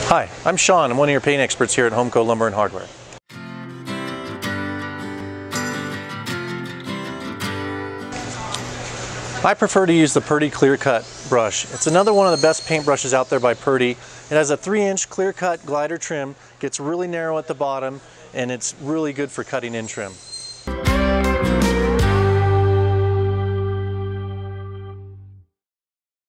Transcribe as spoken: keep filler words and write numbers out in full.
Hi, I'm Sean. I'm one of your paint experts here at HomCo Lumber and Hardware. I prefer to use the Purdy Clear Cut brush. It's another one of the best paint brushes out there by Purdy. It has a three inch clear cut glider trim, gets really narrow at the bottom, and it's really good for cutting in trim.